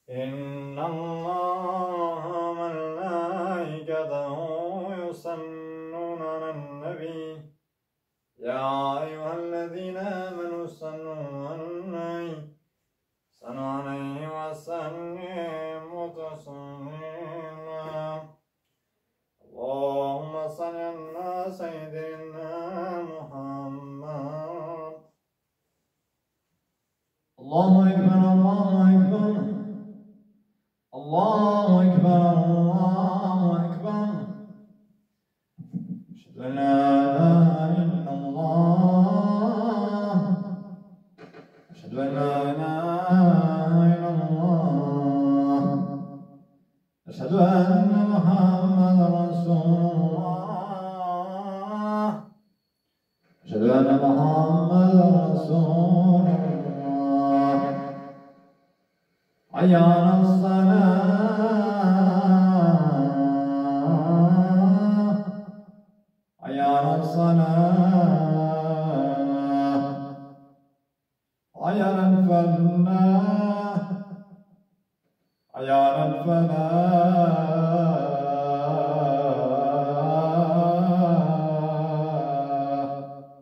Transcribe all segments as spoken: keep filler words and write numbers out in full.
إن الله وملائكته يصلون على النبي يا أيها الذين آمنوا صلوا عليه صلوا عليه وسلموا تسليما اللهم صل على سيدنا محمد. الله أكبر الله أكبر الله أكبر الله أكبر أشهد أن لا إله إلا الله أشهد أن لا إله إلا الله أشهد أن محمدا رسول الله أشهد أن محمدا رسول الله حي على الصلاة حي على الصلاة حي على الفلاح حي على الفلاح.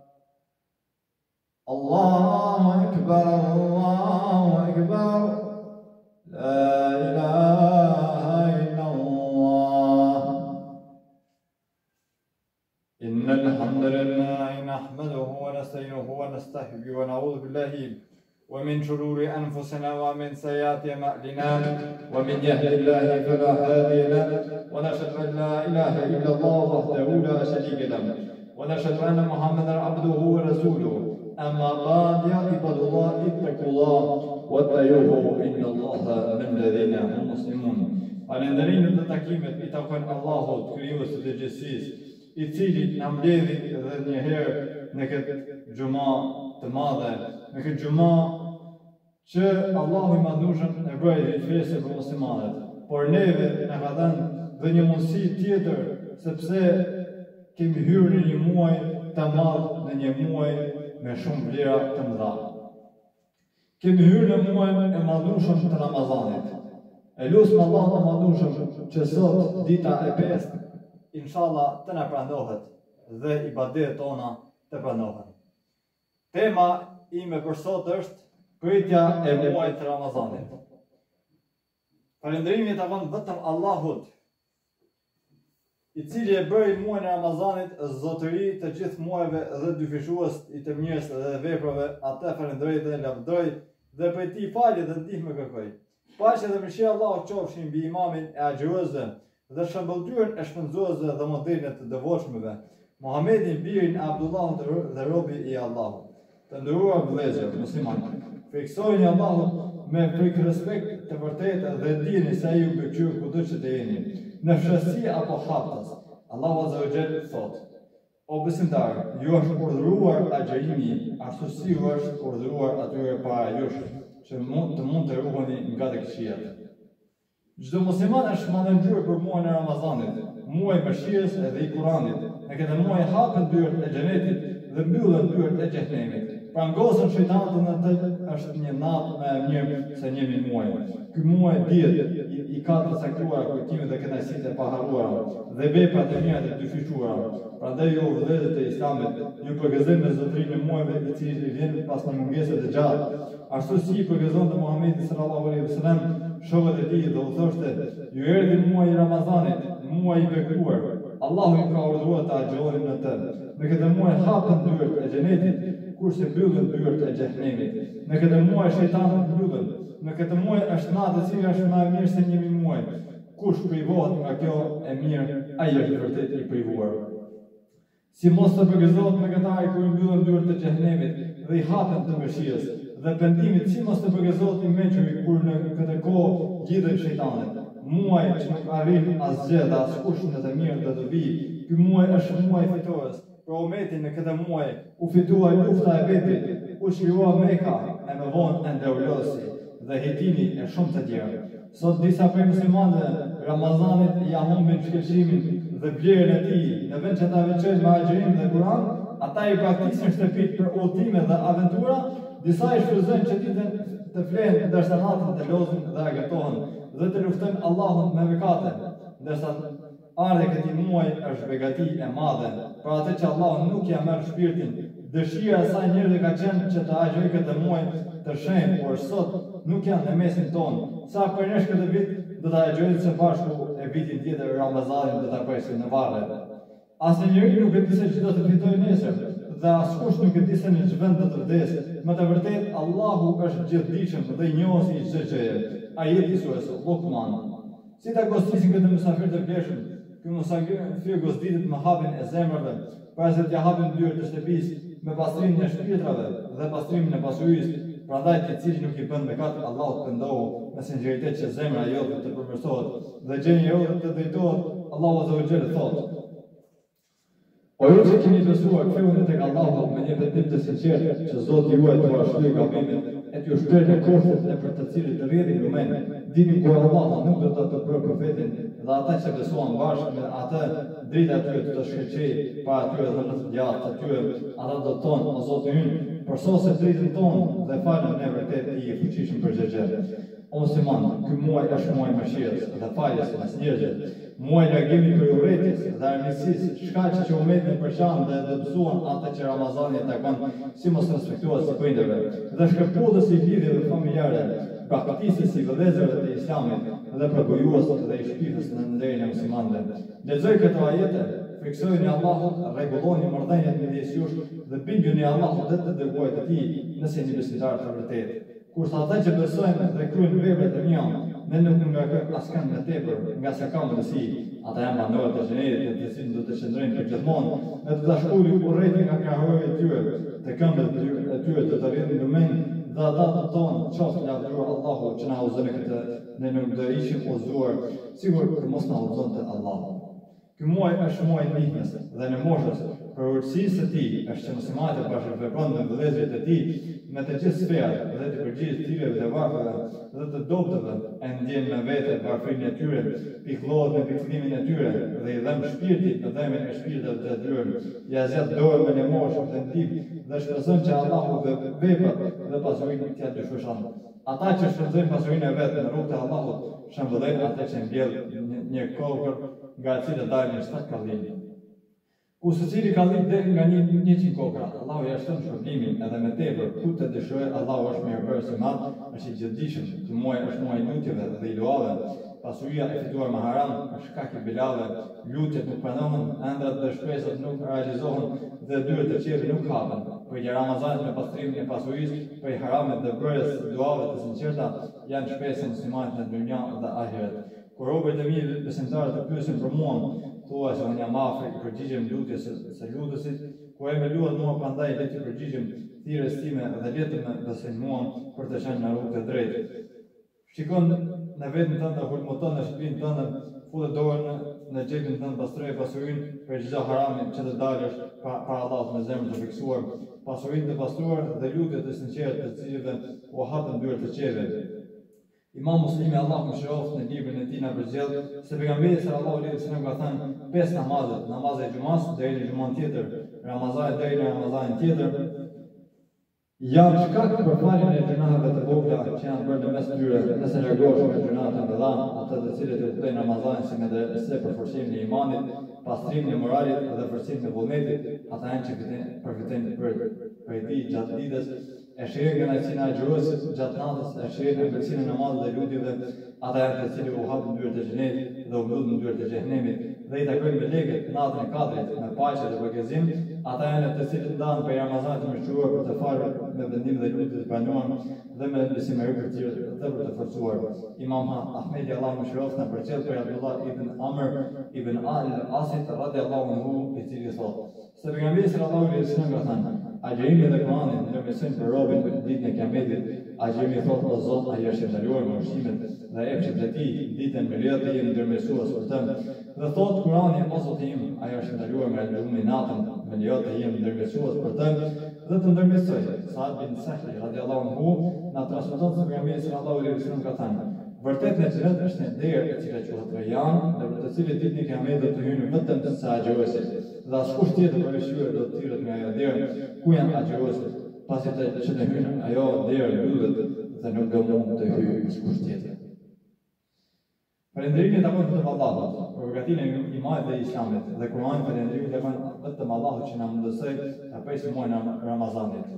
الله أكبر الله أكبر لا إله إلا الله. إن الحمد لله نحمده ونستعينه ونستهديه ونعوذ بالله ومن شرور أنفسنا ومن سيئات أعمالنا ومن يهد الله فلا هادي له ونشهد أن لا إله إلا الله وحده لا شريك له ونشهد أن محمدا عبده ورسوله. أما بعد يا عباد الله اتقوا الله واتقوه إن الله من الذين هم مسلمون. Falënderimet dhe takimet i takojnë Allahut, krijuesit të gjithësisë, i cili na mbledhi edhe një herë në këtë xhumë të madhe, në këtë xhumë që Allahu i Madhëshëm e bëri festë për muslimanët. Por neve na ka dhënë dhe një mundësi tjetër, sepse kemi hyrë në një muaj të madh, në një muaj me shumë vlera të mëdha. Kemi hyrë në muajin e madhëshëm të Ramazanit. E lutem Allahun e Madhëshëm që sot dita e pesë inshallah të na prandohet dhe ibadetet tona të pranohen. Tema ime për sot është pritja e muajit të Ramazanit. Falënderimi i takon vetëm Allahut, i cili e bëri muajin e Ramazanit zotëri të gjithë muajve dhe dyfishues i të mirës dhe veprave. Atë falenderoj dhe lavdëroj dhe prej tij falje dhe ndihmë kërkoj. Paqja dhe mëshira e Allahut qofshin mbi imamin e agjëruesve dhe shëmbëltyrën e shpenzuesve dhe modelin të devotshmëve, Muhamedit birin e Abdullahut dhe robi i Allahut. Të nderuar vëllezër muslimanë, friksojeni Allahut me frikë respekt të vërtetë dhe dini se ai ju mbikëqyr kudo që të jeni, në fshehsi apo haptas. Allahu Azza wa Jall thotë: O besimtar, ju është urdhëruar agjërimi, ashtu si ju është urdhëruar atyre para jush, që mund të mund të ruheni nga të këqijat. Çdo musliman është mandëngjur për muajin e Ramazanit, muaj mëshirës dhe i Kuranit. Në këtë muaj hapen dyert e xhenetit dhe mbyllen dyert e xhenemit. Pra ngosën shejtanët në të është një natë më e mirë se një muaj. Ky muaj dihet i ka të caktuar kujtimet dhe kënaqësitë e paharruara dhe veprat e mira të dyfishuara. Prandaj ju vëllezër të Islamit, ju përgëzojmë me zotërinë e muajve i cili vjen pas një mungese të gjatë, ashtu si i përgëzonte Muhamedi sallallahu alaihi wasallam shokët e tij dhe u thoshte: ju erdhi muaji i Ramazanit, muaji i bekuar. Allahu i ka urdhëruar të agjëronin në të. Në këtë muaj hapen dyert e xhenetit, kurse mbyllen dyert e xhenemit. Në këtë muaj shejtanët mbyllen. Në këtë muaj është natë e cila është më e mirë se një muaj. Kush privohet nga kjo e mirë, ai është vërtet i privuar. Si mos të përgëzohet me këta i kur mbyllen dyert e xhenemit dhe i hapen të mëshirës dhe pendimit, si mos të përgëzohet i mençuri kur në këtë kohë lidhen shejtanët. Muaj që nuk arrin asgjë dhe askush në të mirë dhe të vi. Ky muaj është muaj fitores. Për umetin në këtë muaj u fitua lufta e Bedrit, u shkruar Meka e më vonë Endeulosi dhe Hetini e shumë të tjerë. Sot disa prej muslimanëve Ramazanit ja humbin shkëlqimin dhe vlerën e tij, në vend që ta veçojnë me agjërim dhe Kur'an, ata i praktikojnë shtëpit për udhime dhe aventura, disa i shfrytëzojnë çetitën të flenë ndërsa natën të lozën dhe agatohen dhe të luftojnë Allahun me mëkate, ndërsa ardhe këtij muaji është begati e madhe, për atë që Allahu nuk ja merr shpirtin. Dëshira e saj njerëzve ka qenë që të agjërojnë këtë muaj të shenjtë, por sot nuk janë në mesin tonë. Sa për nesh këtë vit do ta agjërojnë së bashku e vitin tjetër Ramazanin do ta presim në varre. Asnjëri nuk e di se çdo të fitojë nesër, dhe askush nuk e di se në ç'vend do të vdesë. Me të vërtetë Allahu është gjithdijshëm dhe i njohësi çdo gjë. Ajeti surës Luqman. Si ta gosdisin këtë mysafir të vlefshëm? Ky mysafir fyr gosditet me hapjen e zemrave, para se t'ja hapin dyert të shtëpisë, me pastrimin e shpirtrave dhe pastrimin e pasurisë. Prandaj ti cili nuk i bën mëkat, Allahu të ndohu me sinqeritet që zemra jote të përmirësohet dhe gjendja jote të drejtohet. Allahu azza wa jalla thotë: O ju që keni besuar, kthehuni tek Allahu me një betim të sinqertë që Zoti juaj t'ju shlyejë gabimet e t'ju shpërndë në kohët nëpër të cilët të rrjedhin lumen. Dini kur Allahu nuk do të të bërë profetin dhe ata që besuan bashkë me atë drita atyre të të shkëlqej para atyre dhe në të gjatë atyre, ata do të thonë: O Zoti ynë, përsose dritën tonë dhe falem ne vërtet ti i fuqishëm për çdo gjë. O musliman, ky muaj është muaj mëshirës dhe faljes mes njerëzve, muaj largimit për urrëties dhe armiqësisë, shkaqe që ummeti përçan dhe dobësuan atë që Ramazani e takon si mos respektues si prindërve dhe shkëputës i lidhjeve familjare, praktikisës i vëllezërve të Islamit dhe përgojues dhe i shpifës në nderin e muslimanëve. Lexoj këto ajete, friksojeni Allahut, rregulloni marrëdhëniet midis jush dhe binduni Allahut dhe të dërguarit të tij nëse jeni besimtar të vërtetë. Kurse ata që besojnë dhe kryejnë vepra të mira, ne nuk ngakojmë askënd më tepër, nga sa ka mundësi. Ata janë banorët e xhenetit, të cilët do të qëndrojnë për gjithmonë, dhe të ta shkruajnë urrëtin nga krahërit e tyre, të këmbët e tyre të të rrjedhin lumen, dhe ata të thonë: qoftë lavdëruar Allahu që na udhëzon këtë, ne nuk do ishim udhëzuar, sigur të mos na udhëzonte Allahu. Ky muaj është muaj i ndihmës dhe në moshës, për urtësisë së tij është që muslimanët e bashkëveprojnë me vëllezërit e tij në të gjithë sferat dhe të përgjigjet tireve dhe varfëve dhe të dobtëve, e ndjen me vete varfërinë e tyre, pikëllohet me pikëllimin e tyre dhe i dhem shpirtit në dhemën e shpirtëve të tyre, ja zgjat dorën me lëmosh dhe ndih dhe shpreson që Allahu dhe veprat dhe pasurinë t'ia dëshueshon. Ata që shfrytëzojnë pasurinë e vet në rrugën e Allahut shëmbëllojnë atë që mbjell një kokër nga e cila dalin shtatë kallim. Ku secili kallim del nga një njëqind kokra, Allahu ja shton shpërblimin edhe me tepër, ku të dëshirojë Allahu është mirëbërës i madh, është i gjithdijshëm. Ky muaj është muaj i lutjeve dhe i duave. Pasuria e fituar me haram është shkak i belave, lutjet nuk pranohen, ëndrat dhe shpresat nuk realizohen dhe dyert e qepit nuk hapen. Për një Ramazan me pastrimin e pasurisë, për haramet dhe bërjes duave të sinqerta janë shpresë muslimanit në dunja dhe ahiret. Kur robërit e mirë besimtarë të pyesin për mua, thua se unë jam afër i përgjigjem lutjes së lutësit, ku e me luat mua prandaj le të përgjigjem thirrjes time dhe le të më besojnë mua për të qenë në rrugë të drejtë. Shikon në vetën tënde, hulmuton në shtëpinë tënde, futet dorën në xhepin tënd, pastroje pasurinë për çdo harami që të dalësh para Allahut me zemrën të fiksuar, pasurinë të pastruar dhe lutjet e sinqerta të cilëve u hapën dyert të qeve. Imam Muslimi, Allahu mëshiroft, në librin e tij na përzgjedh se pejgamberi sallallahu alaihi wasallam ka thënë pesë namazet, namazi i xumas deri në xumën tjetër, Ramazani deri në Ramazanin tjetër, janë shkak për faljen e gjunaheve të vogla që janë bërë në mes tyre, nëse largohesh nga gjunat e mëdha, ato të cilët e kuptojnë Ramazanin si me dhe për forcimin e imanit, pastrimin e moralit dhe forcimin e vullnetit, ata janë që përfitojnë për për ditë gjatë ditës, e shirin nga nëjësina e gjurës gjatë natës, e shirin e mbërësinë e namazit dhe lutjeve, ata janë të cilë u hapën dyert e xhenetit dhe u mbludhën dyert e xhehenemit dhe i takojnë me lekët natën e katërt me paqe dhe përgëzim, ata janë të cilët ndahen për Ramazanit të mëshiruar për të falur me vendim dhe lutje të pranuara dhe me besimëri për të dhe për të forcuar. Imam Ahmedi, Allahu mëshiroft, na përcjell për Abdullah ibn Amr ibn al-Asit radhiyallahu anhu, i cili thotë se pejgamberi sallallahu alaihi wasallam ka thënë: agjerimi dhe Kurani ndërmjetësojnë për robën për ditën e Kiametit. Agjerimi thotë: o Zot, ai është i ndaluar me ushqimet dhe epshet e tij, ditën me lehtë jemi ndërmjetësues për të. Dhe thotë Kurani: o Zot im, ai është i ndaluar me lumin natën, me lehtë jemi ndërmjetësues për të. Dhe të ndërmjetësoj, Sa'd bin Sahli radhiyallahu anhu na transmeton se pejgamberi sallallahu alaihi wasallam ka thënë: vërtet në xhenet është një derë e cila quhet Rayyan, në të cilën ditën e Kiametit të hyjnë vetëm të agjeruesit. Dhe askush tjetër për lëshuar do të thirret nga ajo derë ku janë agjeruesit, pasi të që të hyjnë ajo derë mbyllet dhe nuk do mund të hyjë kusht tjetër. Falënderimin e takon vetëm Allahut, për përgatimin e imanit dhe islamit, dhe Kur'ani falënderimin e takon vetëm Allahut që na mundësoi ta presim muajin e Ramazanit.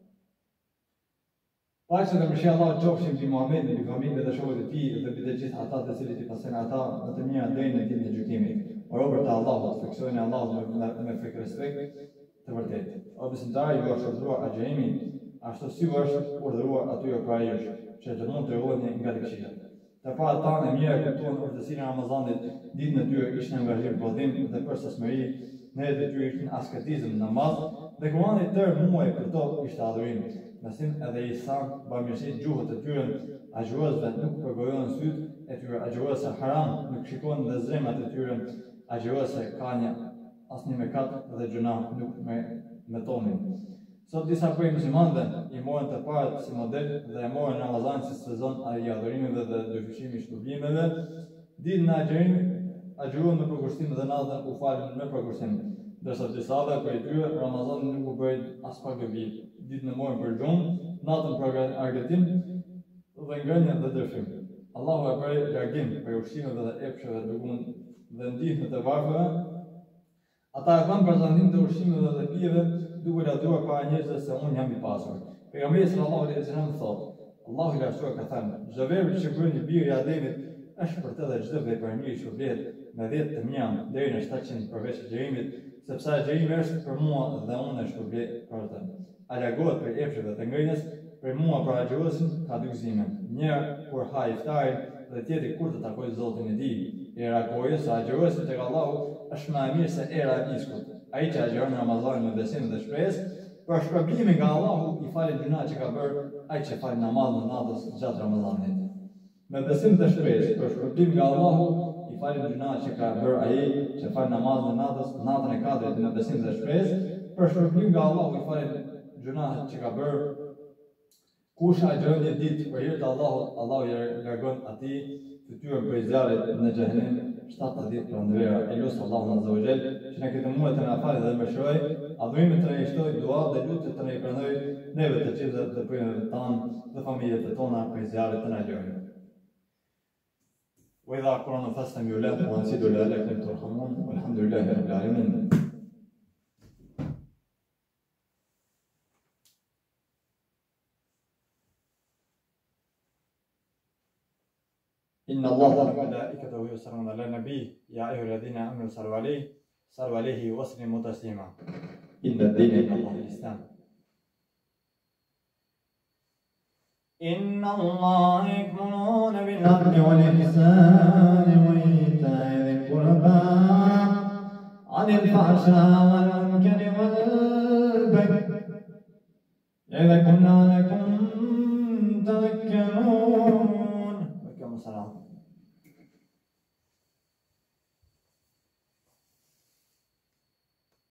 Paqja dhe mëshira e Allahut qofshin mbi Muhamedit, mbi familjen dhe shokët e tij dhe mbi të gjithë ata të cilët i pasojnë ata më të mirë deri në ditën e gjykimit. O robërt e Allahut, fiksojeni Allahut me me frikë respekt të vërtetë. O besimtarë, ju është urdhëruar agjerimi, ashtu si është urdhëruar atyre para jush, që të mund të ruheni nga lëkëqia. Të para tanë e mirë kuptuan urtësinë e Ramazanit, ditën e tyre ishte angazhim prodhim dhe për sasmëri, në të tyre ishin asketizëm, namaz, dhe Kurani tërë muaj këto ishte adhurim. Besim edhe ihsan, bamirësi, gjuhët e tyre agjëruesve nuk përgojojnë sytë e tyre agjëruese haram, nuk shikojnë dhe zemrat e tyre agjëruese ka një asnjë mëkat dhe gjuna nuk me metonin. Sot disa prej muslimanëve i morën të parët si model dhe e morën Ramazan si sezon i adhurimeve dhe dyshimit i shpërblimeve. Ditën e agjerimit agjëruan me përkushtim dhe natën u falën me përkushtim. Ndërsa disave prej tyre Ramazani nuk u bëri as pak dobi. Ditën e morën për gjumë, natën për argëtim dhe ngrënie dhe dërfim. Allahu e bëri largim për ushqimeve dhe epsheve duke dhe ndihmë të varfëve. Ata e kanë prezantim të ushqimeve dhe pijeve duke lavdëruar para njerëzve se unë jam i pasur. Pejgamberi sallallahu alaihi wasallam thotë: Allahu i lartësuar ka thënë, çdo vepër që bën një birë i Ademit është për të dhe çdo vepër mirë që vlet me dhjetë të mia deri në shtatëqind përveç agjerimit, sepse agjerimi është për mua dhe unë e shpërblej për të. A largohet për epsheve të ngrënies, për mua për agjëruesin ka dy gëzime. Njëra kur ha iftarin dhe tjetri kur të takojë Zotin e tij. Era kohë sa agjëruesi tek Allahu është më e mirë se era e miskut. Ai që agjeron Ramazanin me besim dhe shpresë, për shpërblimin nga Allahu i falet gjunat që ka bërë ai që fal namazin natës gjatë Ramazanit. Me besim dhe shpresë, për shpërblim nga Allahu i falet gjunat që ka bërë ai që fal namazin natës natën e katërt me besim dhe shpresë, për shpërblim nga Allahu i falet gjunat që ka bërë kush agjeron një ditë për hir të Allahut, Allahu i largon atij fytyrën prej zjarrit në xhehenem shtatëdhjetë pranvera. E lut Allahun azza wa jall që në këtë muaj të na falë dhe mëshiroj, adhurimet të na shtoj dua dhe lutjet të na pranoj neve të gjithë dhe prindërit tanë dhe familjet tona prej zjarrit të na lërojë. Wa idha qur'ana fastami'u lahu wa ansitu la'allakum turhamun. Walhamdulillahi rabbil alamin. إن الله وملائكته يصلون على النبي يا أيها الذين آمنوا صلوا عليه صلوا عليه وسلموا تسليما إن الدين عند الله الإسلام. إن الله يأمرون بالعدل والإحسان وإيتاء ذي القربى عن الفحشاء